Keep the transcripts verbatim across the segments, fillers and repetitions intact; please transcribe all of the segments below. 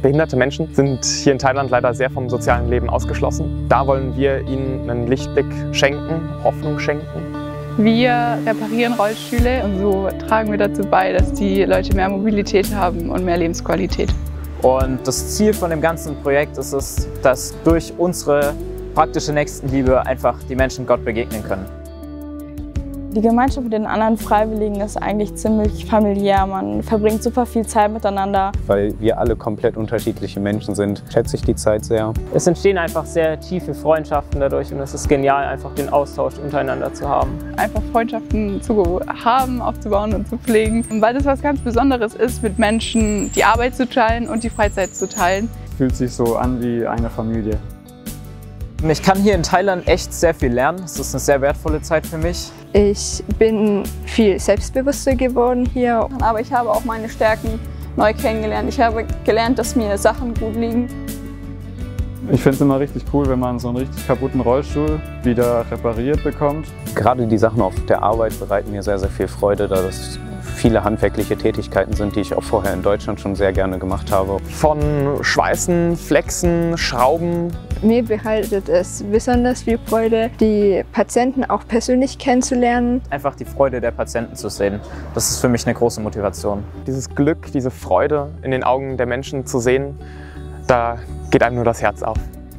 Behinderte Menschen sind hier in Thailand leider sehr vom sozialen Leben ausgeschlossen. Da wollen wir ihnen einen Lichtblick schenken, Hoffnung schenken. Wir reparieren Rollstühle und so tragen wir dazu bei, dass die Leute mehr Mobilität haben und mehr Lebensqualität. Und das Ziel von dem ganzen Projekt ist es, dass durch unsere praktische Nächstenliebe einfach die Menschen Gott begegnen können. Die Gemeinschaft mit den anderen Freiwilligen ist eigentlich ziemlich familiär. Man verbringt super viel Zeit miteinander. Weil wir alle komplett unterschiedliche Menschen sind, schätze ich die Zeit sehr. Es entstehen einfach sehr tiefe Freundschaften dadurch und es ist genial, einfach den Austausch untereinander zu haben. Einfach Freundschaften zu haben, aufzubauen und zu pflegen. Weil das was ganz Besonderes ist, mit Menschen die Arbeit zu teilen und die Freizeit zu teilen. Fühlt sich so an wie eine Familie. Ich kann hier in Thailand echt sehr viel lernen. Es ist eine sehr wertvolle Zeit für mich. Ich bin viel selbstbewusster geworden hier, aber ich habe auch meine Stärken neu kennengelernt. Ich habe gelernt, dass mir Sachen gut liegen. Ich finde es immer richtig cool, wenn man so einen richtig kaputten Rollstuhl wieder repariert bekommt. Gerade die Sachen auf der Arbeit bereiten mir sehr, sehr viel Freude, da das viele handwerkliche Tätigkeiten sind, die ich auch vorher in Deutschland schon sehr gerne gemacht habe. Von Schweißen, Flexen, Schrauben. Mir bereitet es besonders viel Freude, die Patienten auch persönlich kennenzulernen. Einfach die Freude der Patienten zu sehen, das ist für mich eine große Motivation. Dieses Glück, diese Freude in den Augen der Menschen zu sehen, da geht einem nur das Herz auf.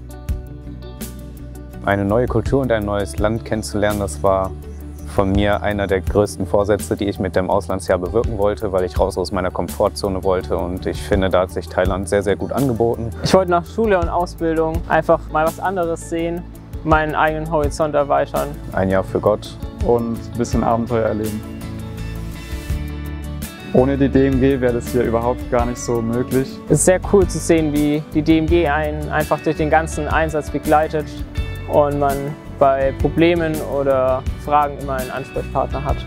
Eine neue Kultur und ein neues Land kennenzulernen, das war von mir einer der größten Vorsätze, die ich mit dem Auslandsjahr bewirken wollte, weil ich raus aus meiner Komfortzone wollte und ich finde, da hat sich Thailand sehr, sehr gut angeboten. Ich wollte nach Schule und Ausbildung einfach mal was anderes sehen, meinen eigenen Horizont erweitern. Ein Jahr für Gott. Und ein bisschen Abenteuer erleben. Ohne die D M G wäre das hier überhaupt gar nicht so möglich. Es ist sehr cool zu sehen, wie die D M G einen einfach durch den ganzen Einsatz begleitet und man bei Problemen oder Fragen immer einen Ansprechpartner hat.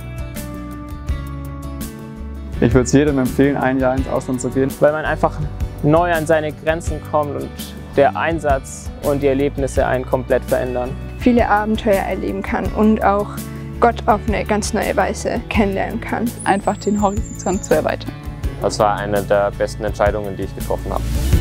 Ich würde es jedem empfehlen, ein Jahr ins Ausland zu gehen. Weil man einfach neu an seine Grenzen kommt und der Einsatz und die Erlebnisse einen komplett verändern. Viele Abenteuer erleben kann und auch Gott auf eine ganz neue Weise kennenlernen kann. Einfach den Horizont zu erweitern. Das war eine der besten Entscheidungen, die ich getroffen habe.